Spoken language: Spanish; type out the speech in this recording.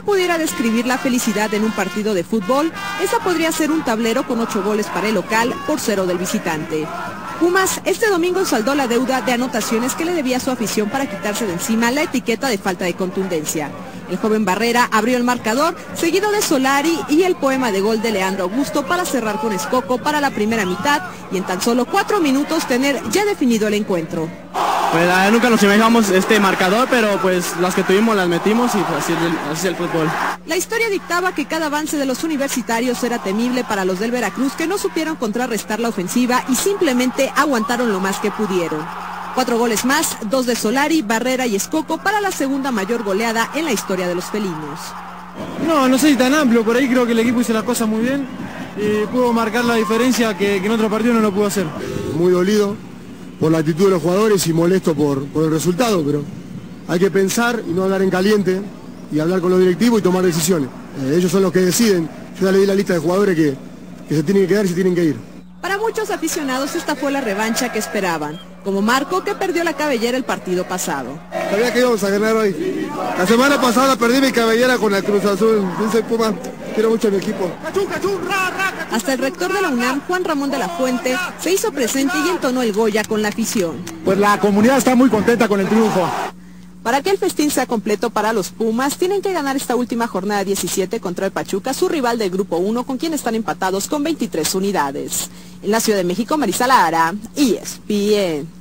pudiera describir la felicidad en un partido de fútbol, esa podría ser un tablero con 8 goles para el local por 0 del visitante. Pumas este domingo saldó la deuda de anotaciones que le debía a su afición para quitarse de encima la etiqueta de falta de contundencia. El joven Barrera abrió el marcador, seguido de Solari y el poema de gol de Leandro Augusto para cerrar con Escoco para la primera mitad y en tan solo 4 minutos tener ya definido el encuentro. Pues nunca nos imaginamos este marcador, pero pues las que tuvimos las metimos y pues, así es el fútbol. La historia dictaba que cada avance de los universitarios era temible para los del Veracruz, que no supieron contrarrestar la ofensiva y simplemente aguantaron lo más que pudieron. 4 goles más, 2 de Solari, Barrera y Escoco para la segunda mayor goleada en la historia de los felinos. No sé si tan amplio, por ahí creo que el equipo hizo las cosas muy bien y pudo marcar la diferencia que en otro partido no lo pudo hacer. Muy dolido por la actitud de los jugadores y molesto por el resultado, pero hay que pensar y no hablar en caliente y hablar con los directivos y tomar decisiones. Ellos son los que deciden. Yo ya le di la lista de jugadores que se tienen que quedar y se tienen que ir. Para muchos aficionados esta fue la revancha que esperaban, como Marco, que perdió la cabellera el partido pasado. Sabía que íbamos a ganar hoy. La semana pasada perdí mi cabellera con la Cruz Azul. Yo soy Puma, quiero mucho a mi equipo. Hasta el rector de la UNAM, Juan Ramón de la Fuente, se hizo presente y entonó el Goya con la afición. Pues la comunidad está muy contenta con el triunfo. Para que el festín sea completo para los Pumas, tienen que ganar esta última jornada 17 contra el Pachuca, su rival del Grupo 1, con quien están empatados con 23 unidades. En la Ciudad de México, Marisa Lara, ESPN.